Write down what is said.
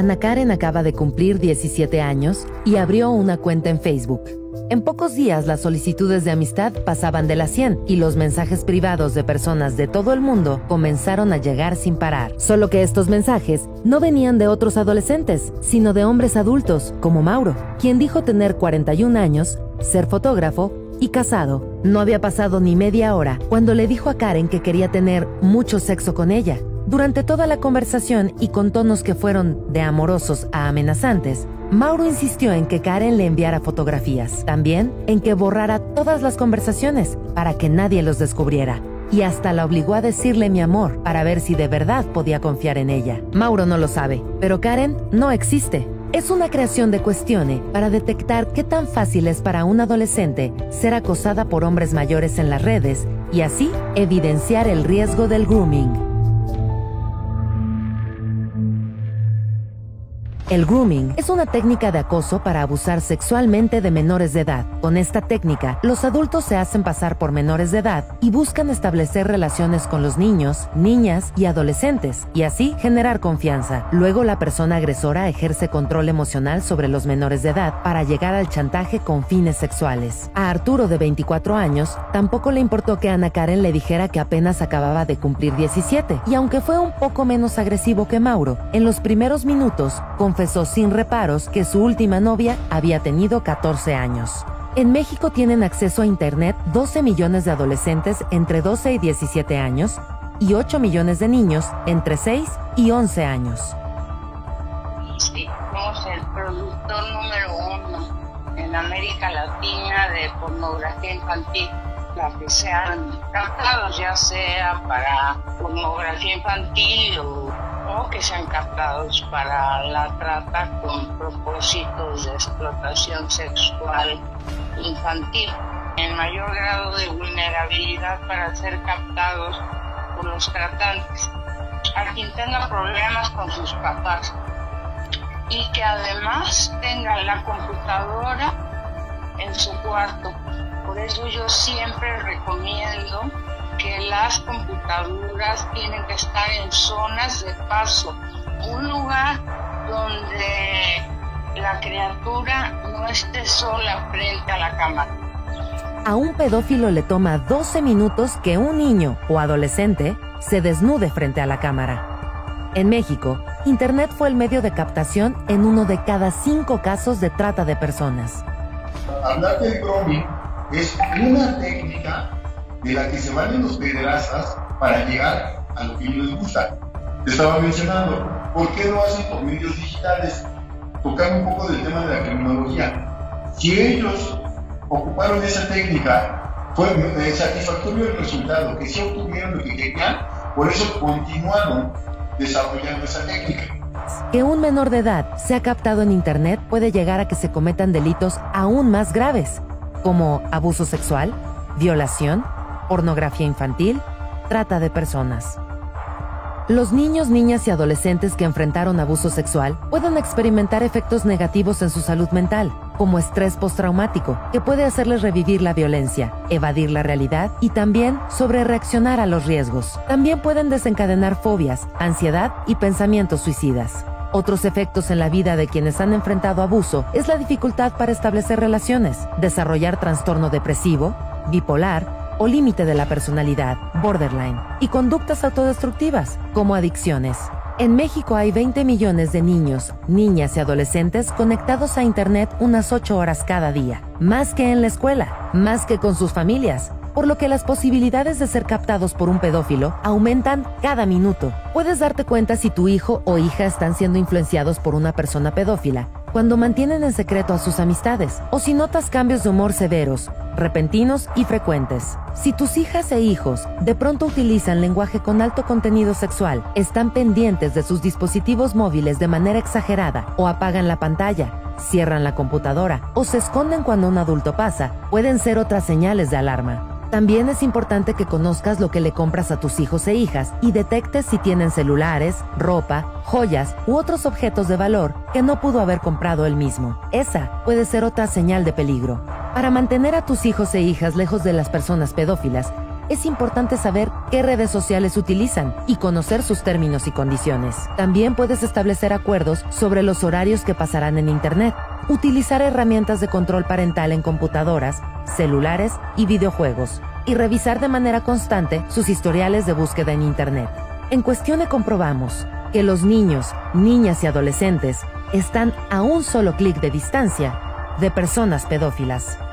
Ana Karen acaba de cumplir 17 años y abrió una cuenta en Facebook. En pocos días las solicitudes de amistad pasaban de las 100 y los mensajes privados de personas de todo el mundo comenzaron a llegar sin parar. Solo que estos mensajes no venían de otros adolescentes, sino de hombres adultos, como Mauro, quien dijo tener 41 años, ser fotógrafo y casado. No había pasado ni media hora cuando le dijo a Karen que quería tener mucho sexo con ella. Durante toda la conversación y con tonos que fueron de amorosos a amenazantes, Mauro insistió en que Karen le enviara fotografías, también en que borrara todas las conversaciones para que nadie los descubriera, y hasta la obligó a decirle mi amor para ver si de verdad podía confiar en ella. Mauro no lo sabe, pero Karen no existe. Es una creación de Cuestione para detectar qué tan fácil es para un adolescente ser acosada por hombres mayores en las redes y así evidenciar el riesgo del grooming. El grooming es una técnica de acoso para abusar sexualmente de menores de edad. Con esta técnica, los adultos se hacen pasar por menores de edad y buscan establecer relaciones con los niños, niñas y adolescentes, y así generar confianza. Luego, la persona agresora ejerce control emocional sobre los menores de edad para llegar al chantaje con fines sexuales. A Arturo, de 24 años, tampoco le importó que Ana Karen le dijera que apenas acababa de cumplir 17, y aunque fue un poco menos agresivo que Mauro, en los primeros minutos, confesó sin reparos que su última novia había tenido 14 años. En México tienen acceso a Internet 12 millones de adolescentes entre 12 y 17 años y 8 millones de niños entre 6 y 11 años. Sí, somos el productor número 1 en América Latina de pornografía infantil. Las que sean captados, ya sea para pornografía infantil o que sean captados para la trata con propósitos de explotación sexual infantil, en mayor grado de vulnerabilidad para ser captados por los tratantes, a quien tenga problemas con sus papás y que además tenga la computadora en su cuarto. Por eso yo siempre recomiendo que las computadoras tienen que estar en zonas de paso, un lugar donde la criatura no esté sola frente a la cámara. A un pedófilo le toma 12 minutos que un niño o adolescente se desnude frente a la cámara. En México, Internet fue el medio de captación en 1 de cada 5 casos de trata de personas. Hablar del grooming es una técnica de la que se valen los pederastas para llegar a lo que ellos les gusta. Te estaba mencionando, ¿por qué lo hacen por medios digitales? Tocando un poco del tema de la criminología. Si ellos ocuparon esa técnica, fue satisfactorio el resultado, que sí obtuvieron lo que querían, por eso continuaron desarrollando esa técnica. Que un menor de edad sea captado en Internet puede llegar a que se cometan delitos aún más graves, como abuso sexual, violación, pornografía infantil, trata de personas. Los niños, niñas y adolescentes que enfrentaron abuso sexual pueden experimentar efectos negativos en su salud mental, como estrés postraumático, que puede hacerles revivir la violencia, evadir la realidad y también sobrereaccionar a los riesgos. También pueden desencadenar fobias, ansiedad y pensamientos suicidas. Otros efectos en la vida de quienes han enfrentado abuso es la dificultad para establecer relaciones, desarrollar trastorno depresivo, bipolar o límite de la personalidad, borderline, y conductas autodestructivas, como adicciones. En México hay 20 millones de niños, niñas y adolescentes conectados a Internet unas 8 horas cada día, más que en la escuela, más que con sus familias, por lo que las posibilidades de ser captados por un pedófilo aumentan cada minuto. Puedes darte cuenta si tu hijo o hija están siendo influenciados por una persona pedófila cuando mantienen en secreto a sus amistades, o si notas cambios de humor severos, repentinos y frecuentes. Si tus hijas e hijos de pronto utilizan lenguaje con alto contenido sexual, están pendientes de sus dispositivos móviles de manera exagerada o apagan la pantalla, cierran la computadora o se esconden cuando un adulto pasa, pueden ser otras señales de alarma. También es importante que conozcas lo que le compras a tus hijos e hijas y detectes si tienen celulares, ropa, joyas u otros objetos de valor que no pudo haber comprado él mismo. Esa puede ser otra señal de peligro. Para mantener a tus hijos e hijas lejos de las personas pedófilas, es importante saber qué redes sociales utilizan y conocer sus términos y condiciones. También puedes establecer acuerdos sobre los horarios que pasarán en Internet, utilizar herramientas de control parental en computadoras, celulares y videojuegos, y revisar de manera constante sus historiales de búsqueda en Internet. En Cuestione comprobamos que los niños, niñas y adolescentes están a un solo clic de distancia de personas pedófilas.